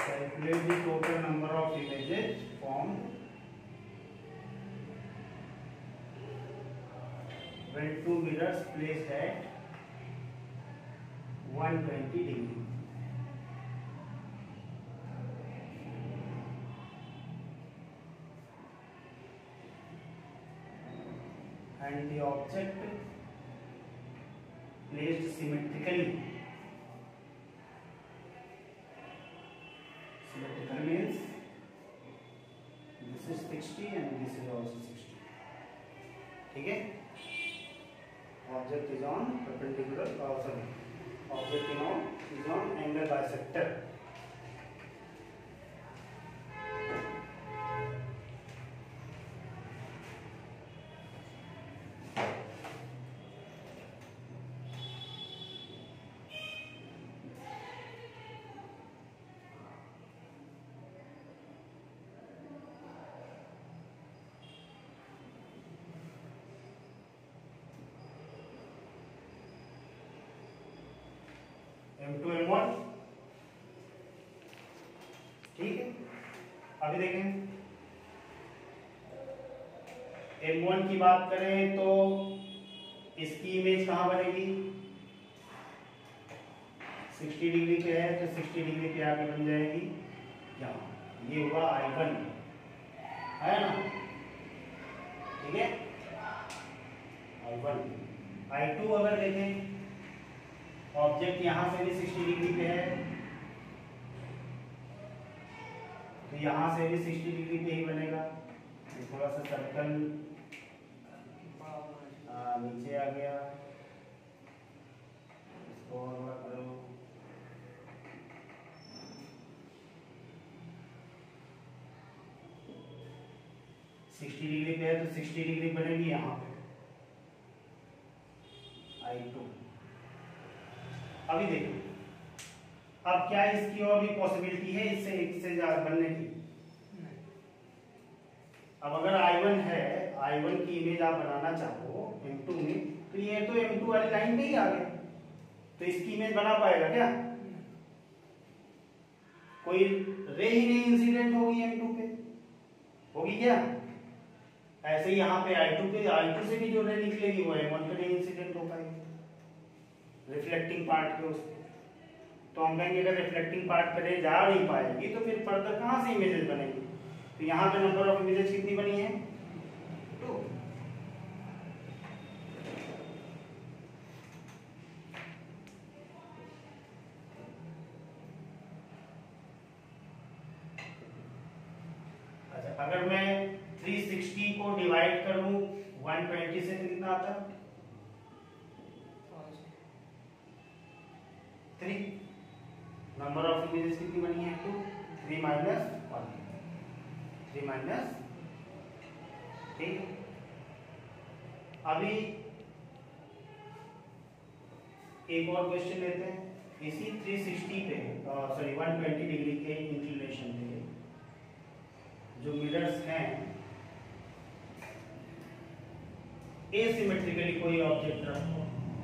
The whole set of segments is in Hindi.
Calculate the total number of images formed when two mirrors placed at 120 degree. And the object placed symmetrically. Symmetrical means this is 60 and this is also 60. ठीक है? Object is on perpendicular. Object is on angle bisector. M2 M1 ठीक है। अभी देखें M1 की बात करें तो इसकी इमेज कहाँ बनेगी? 60 डिग्री पे है तो 60 डिग्री पे आके बन जाएगी यहाँ। ये हुआ I1 है ना, ठीक है। I1 I2 अगर देखें ऑब्जेक्ट यहां से भी 60 डिग्री पे है तो यहां से भी 60 डिग्री पे ही बनेगा। थोड़ा सा सर्कल नीचे आ गया, इसको और बड़ा करो। सिक्सटी डिग्री पे है तो 60 डिग्री बनेगी यहाँ पे I2। अभी देखो अब क्या इसकी और भी पॉसिबिलिटी है इससे ज्यादा बनने की? अब अगर I1 है, I1 की इमेज आप बनाना चाहो M2 में तो ये तो M2 वाली लाइन पे ही आ गया, तो इसकी इमेज बना पाएगा क्या? कोई रे ही नहीं इंसिडेंट होगी M2 पे, होगी क्या? ऐसे ही यहाँ पे I2 से भी जो रे निकलेगी वो M1 पे नहीं इंसिडेंट हो पाएगी रिफ्लेक्टिंग पार्ट पे उसके। तो हम कहेंगे अगर रिफ्लेक्टिंग पार्ट पे रे जा नहीं पाएगी तो फिर फर्दर कहाँ से इमेजेस बनेंगी? तो यहाँ पे नंबर ऑफ इमेजेस कितनी बनी है? 2। अच्छा अगर मैं 360 को डिवाइड करूं 120 से तो कितना आता है? 3। नंबर ऑफ इमेजेस कितनी बनी है? 2। 3 माइनस 1, 3 माइनस, ठीक। अभी एक और क्वेश्चन लेते हैं। इसी 360 पे 120 डिग्री के इंक्लिनेशन पे जो मिरर्स हैं एसिमेट्रिकली कोई ऑब्जेक्ट रखो,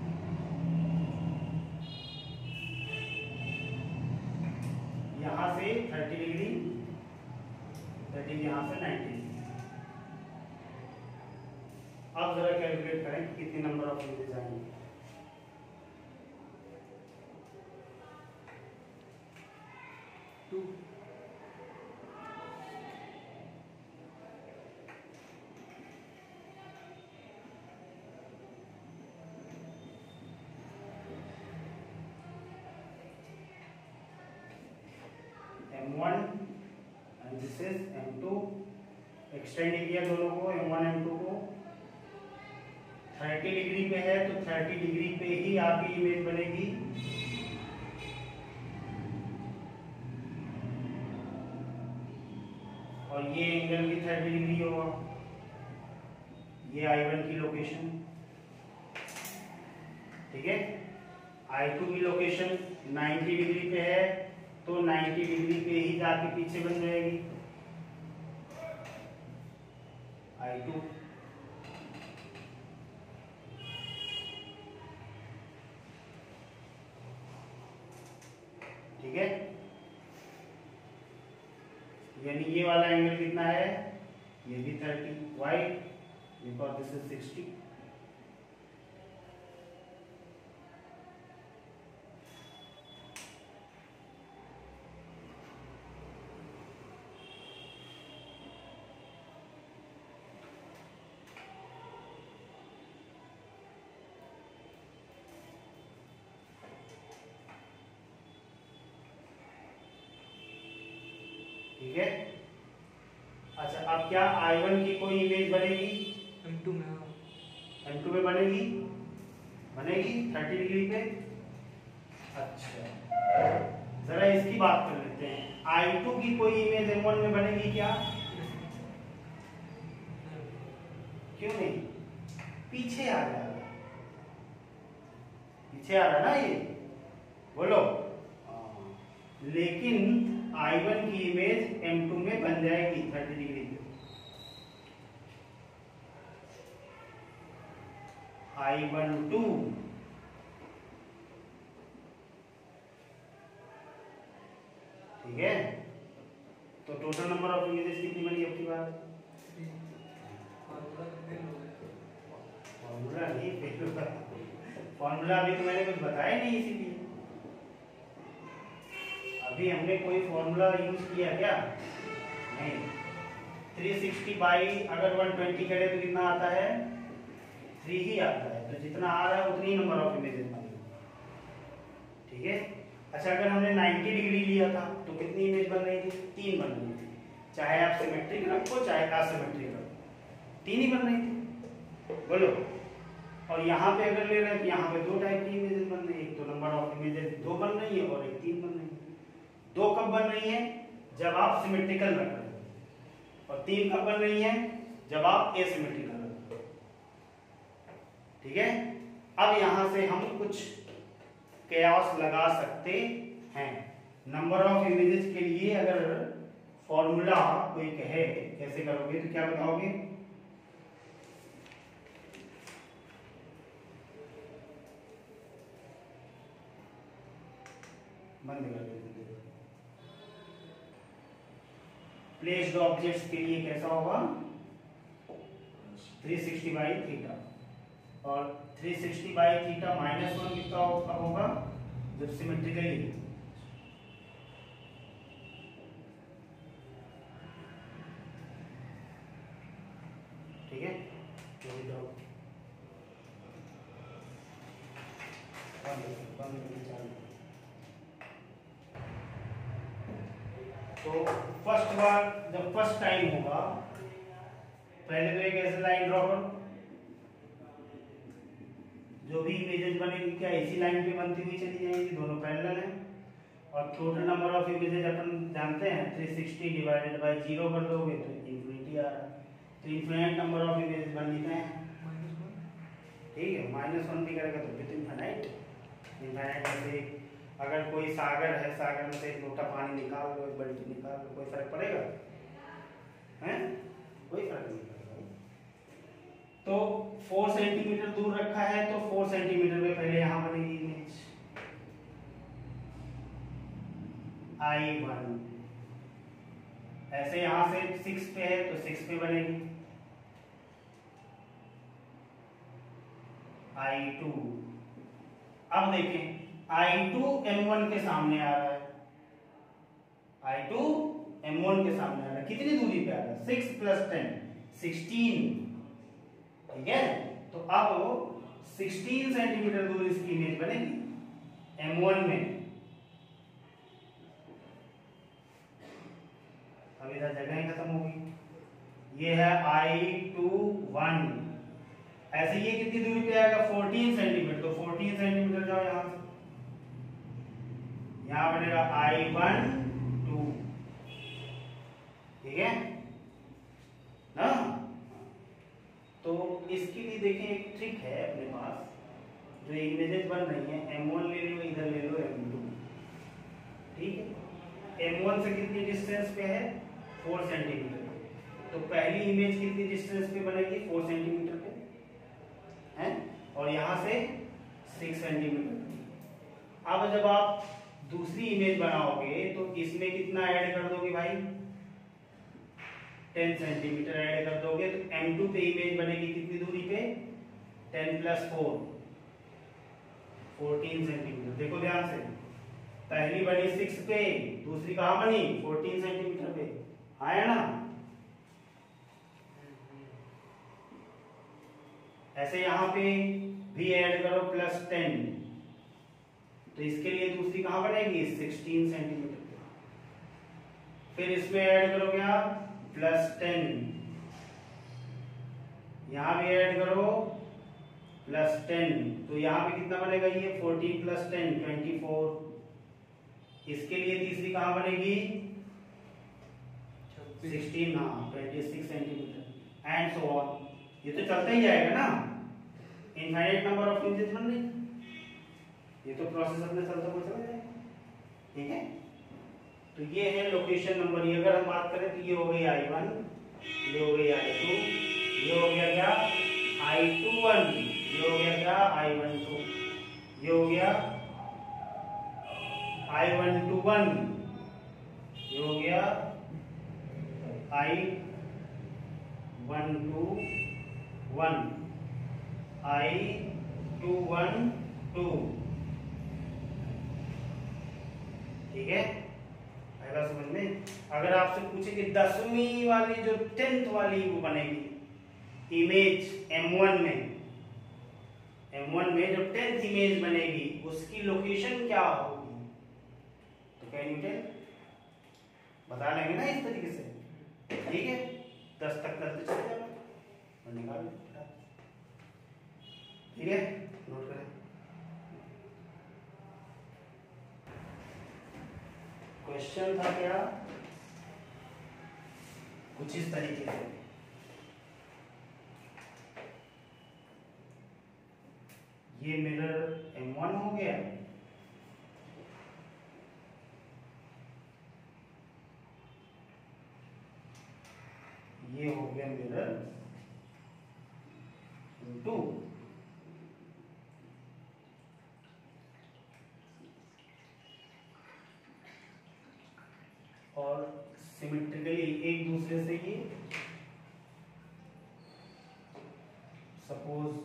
यहां से 30 डिग्री, दैट इज यहां से 90 डिग्री। अब जरा कैलकुलेट करें कितने नंबर ऑफ इमेजेस आएंगे। M1 and this is M2, extend किया दोनों को M1 M2 को। 30 डिग्री पे है तो 30 डिग्री पे ही आपकी इमेज बनेगी। और ये एंगल भी 30 डिग्री होगा। ये I1 की लोकेशन, ठीक है। I2 की लोकेशन 90 डिग्री पे है तो 90 डिग्री पे ही जाके पीछे बन जाएगी I2। ठीक है। यानी ये वाला एंगल कितना है, ये भी 30, वाई बिकॉज दिस इज 60। ठीक है। अच्छा, अब क्या I1 की कोई इमेज बनेगी M2 में? M2 में बनेगी 30 डिग्री पे। अच्छा, जरा इसकी बात कर लेते हैं, I2 की कोई इमेज M1 में बनेगी क्या? क्यों नहीं? पीछे आ जाएगा, पीछे आ रहा ना ये, बोलो। लेकिन I1 की इमेज M2 में बन जाएगी 30 डिग्री पे। I12 ठीक है। तो टोटल नंबर ऑफ इमेजेस कितनी बनी आपकी बात? फॉर्मूला नहीं, फॉर्मूला अभी तो मैंने कुछ बताया नहीं, इसीलिए अभी हमने कोई फॉर्मूला यूज किया क्या? नहीं। 360 बाई अगर 120 करें तो कितना आता है? 3 ही आता है। तो जितना आ रहा है उतनी नंबर ऑफ इमेजेस बनेगी। ठीक है। अच्छा, अगर हमने 90 डिग्री लिया था तो कितनी इमेज बन रही थी? 3 बन रही थी। चाहे आप सिमेट्रिक रखो चाहे असिमेट्रिक रखो, 3 ही बन रही थी, बोलो। और यहाँ पे अगर ले रहे हैं तो यहाँ पे 2 टाइप की इमेजेस बन रही है, एक तो नंबर ऑफ इमेजेस 2 बन रही है और एक 3 बन रही है। 2 कब बन रही है? जब आप सिमेट्रिकल रख रहे हो, और 3 कब बन रही है? जब आप एसिमेट्रिकल रख रहे हो। ठीक है। अब यहां से हम कुछ कयास लगा सकते हैं। नंबर ऑफ इमेजेस के लिए अगर फॉर्मूला कोई कहे कैसे करोगे तो क्या बताओगे? बंद कर देते। प्लेस्ड ऑब्जेक्ट्स के लिए कैसा होगा? 360 बाई थीटा, और 360 बाई थीटा -1 कितना होगा जब सिमेट्रिकली। ठीक है। तो फर्स्ट बार जब फर्स्ट टाइम होगा, पहले तो एक ऐसे लाइन ड्रॉ करो, जो भी इमेजेस बनेगी क्या इसी लाइन पे बनती हुई चली जाएंगी, दोनों पैरेलल हैं। और टोटल नंबर ऑफ इमेजेस अपन जानते हैं 360 डिवाइडेड बाय 0 कर दोगे तो इंफिनिटी आ रहा है। तो इंफिनिट नंबर ऑफ इमेजेस बन जाते हैं। ठीक है, -1 भी करेगा तो विद इनफिनिट। इनफिनिट में से अगर कोई सागर है, सागर में से एक लोटा पानी निकाल लो, एक बाल्टी निकाल लो, कोई फर्क पड़ेगा? हैं? कोई फर्क नहीं पड़ेगा। तो 4 सेंटीमीटर दूर रखा है तो 4 सेंटीमीटर पे पहले यहां बनेगी इमेज I1। ऐसे यहां से 6 पे है तो 6 पे बनेगी I2। अब देखें, I2 M1 के सामने आ रहा है, I2 M1 के सामने आ रहा है, कितनी दूरी पे आ रहा है? 6 + 10 16। ठीक है। तो अब 16 सेंटीमीटर दूर इसकी इमेज बनेगी M1 में। अब इधर जगह खत्म होगी। ये है I21। ऐसे ये कितनी दूरी पे आएगा? 14 सेंटीमीटर। तो 14 सेंटीमीटर जाओ यहां से, यहां बनेगा I12। ठीक है ना? तो इसके लिए देखें एक ट्रिक है अपने पास, जो इमेजेस बन रही हैं M1 ले लो, इधर ले लो M2। ठीक है। M1 से कितनी डिस्टेंस पे है? 4 सेंटीमीटर। तो पहली इमेज कितनी डिस्टेंस पे बनेगी? 4 सेंटीमीटर पे है, और यहां से 6 सेंटीमीटर। अब जब आप दूसरी इमेज बनाओगे तो इसमें कितना ऐड कर दोगे भाई? 10 सेंटीमीटर ऐड कर दोगे तो M2 पे इमेज बनेगी कितनी दूरी पे, 10 + 4 14 सेंटीमीटर। देखो ध्यान से, पहली बनी 6 पे, दूसरी कहाँ बनी 14 सेंटीमीटर पे, आया ना। ऐसे यहाँ पे भी ऐड करो +10, तो इसके लिए दूसरी कहाँ बनेगी 16 सेंटीमीटर पे। फिर इसमें ऐड करोगे आप +10, यहाँ भी ऐड करो +10, तो यहाँ पे कितना बनेगा ये 14 + 10 24। इसके लिए तीसरी कहाँ बनेगी 16, हाँ 26 सेंटीमीटर एंड सो ऑन। ये तो चलता ही जाएगा ना, इनफाइनाइट नंबर ऑफ इमेजेस बन रही, ये तो प्रोसेस अपने चलता हुआ चला जाएगा, ठीक है। तो ये है लोकेशन नंबर। ये अगर हम बात करें तो ये हो गई I1, ये हो गई I2, ये हो गया क्या I21, ये हो गया क्या I12, ये हो गया I121, ये हो गया I121, I212, ठीक है, आएगा समझ में। अगर आपसे पूछे कि 10वीं वाली जो 10th वाली वो बनेगी इमेज M1 में जो 10th इमेज बनेगी उसकी लोकेशन क्या होगी, तो कैन यू टेल, बता लेंगे ना इस तरीके से, ठीक है। 10 तक करते चले जाओ और निकाल लो, ठीक है, नोट करें। क्वेश्चन था क्या कुछ इस तरीके से, ये मिरर M1 हो गया, ये हो गया मिरर M2, और सिमेट्रिकली एक दूसरे से ये सपोज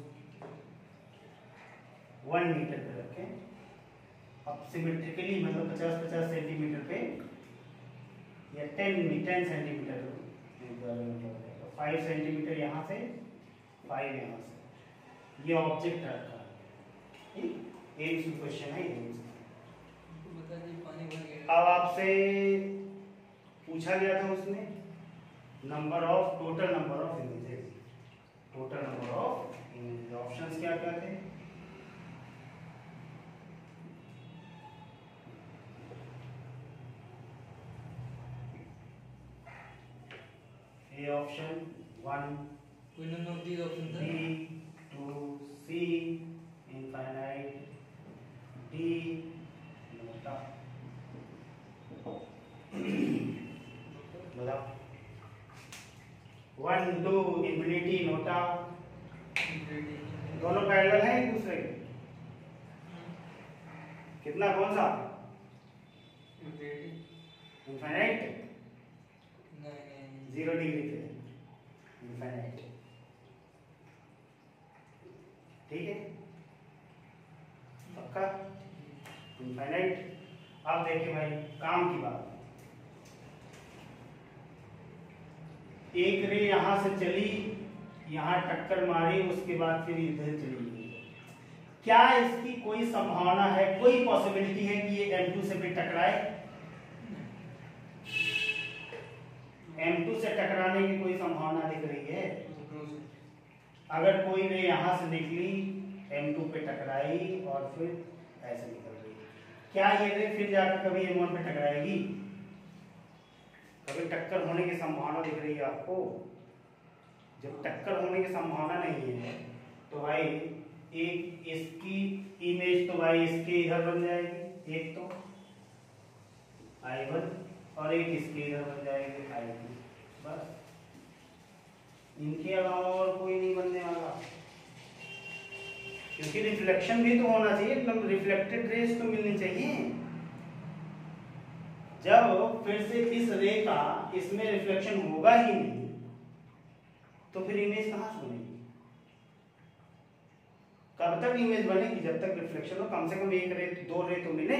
1 मीटर पे रखें। अब सिमेट्रिकली मतलब 50-50 सेंटीमीटर पे या 10 सेंटीमीटर, 5 सेंटीमीटर यहाँ से 5 यहाँ से ये ऑब्जेक्ट रखा है, ठीक, क्वेश्चन है ये। अब आपसे पूछा गया था उसमें total number of images, options क्या क्या थे, A option 1, B, 2, C, infinite, D, बताओ 1, 2 इन्फिनिटी, नोटा, दोनों पैरेलल हैं एक दूसरे के, कितना कौन सा इनफाइनाइट, 0 डिग्री पे इनफाइनाइट, ठीक है, पक्का इनफाइनाइट। अब देखिए भाई काम की बात, एक रे यहां से चली, यहां टक्कर मारी, उसके बाद फिर इधर चली गई, क्या इसकी कोई संभावना है, कोई पॉसिबिलिटी है कि ये M2 से भी टकराए, M2 से टकराने की कोई संभावना दिख रही है। अगर कोई रे यहां से निकली M2 पे टकराई और फिर ऐसे निकल गई, क्या ये रे फिर जाकर कभी M1 पे टकराएगी, कभी टक्कर होने की संभावना दिख रही है आपको। जब टक्कर होने की संभावना नहीं है तो भाई एक इसकी इमेज तो भाई इसके इधर बन जाएगी, एक तो I1, और एक इसके इधर बन जाएगी I2, बस, इनके अलावा और कोई नहीं बनने वाला, क्योंकि रिफ्लेक्शन भी तो होना चाहिए, मतलब रिफ्लेक्टेड रेज तो मिलनी चाहिए। जब फिर से इस रे का इसमें रिफ्लेक्शन होगा ही नहीं तो फिर इमेज कहाँ से बनेगी? कब तक इमेज बनेगी? जब तक रिफ्लेक्शन हो, कम से कम एक रे, दो रे तो मिले।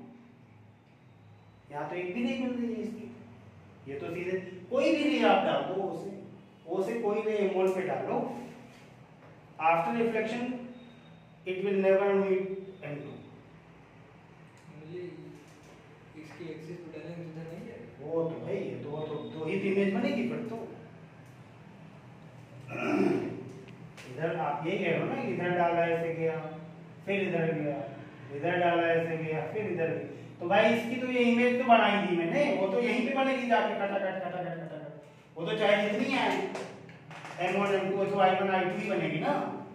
यहाँ तो एक भी नहीं मिल रही है इसकी। ये तो सीधे कोई भी रे आप डाल दो, ओ से कोई रे M1 पे डालो, after reflection it will never meet M2। इसकी एक्सिस पे डालेंगे तो नहीं है वो तो भाई तो ही इमेज बनेगी फिर तो। इधर आप यही कह रहे हो ना, इधर डाला ऐसे गया, फिर इधर गया, इधर डाला ऐसे गया, फिर इधर गया। तो भाई इसकी तो ये इमेज तो बनाई थी मैंने, वो तो यहीं पे बनेगी जाके खटाखट। वो तो चाहे जितनी आए M1 M2, तो I1 I2 ही बनेगी ना।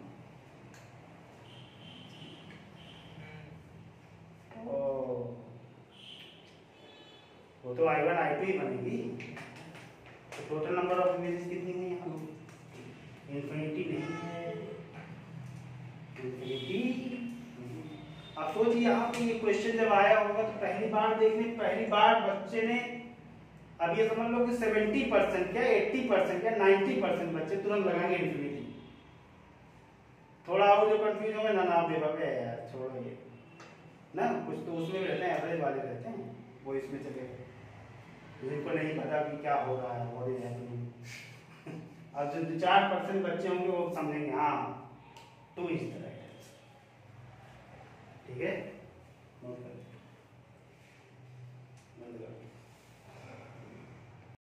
वो तो I1 I2 ही बनेगी। तो टोटल नंबर ऑफ इमेजेस कितनी है यहाँ? इन्फिनिटी नहीं है, इन्फिनिटी। अब सोचिए यहाँ पे ये क्वेश्चन जब आया होगा तो पहली बार बच्चे ने, अब ये समझ लो कि 70% क्या 80% क्या 90% बच्चे तुरंत लगाएंगे इन्फिनिटी। थोड़ा और जो कंफ्यूज होगा ना नाम दे पावे यार, छोड़ो ये ना, कुछ तो उसमें भी रहते हैं, एवरेज वाले रहते हैं, वो इसमें चले गए, जिनको नहीं पता कि क्या हो रहा है, व्हाट इज हैपनिंग। अब जो 4% बच्चे होंगे वो समझेंगे हाँ 2 इज द राइट आंसर। ठीक है।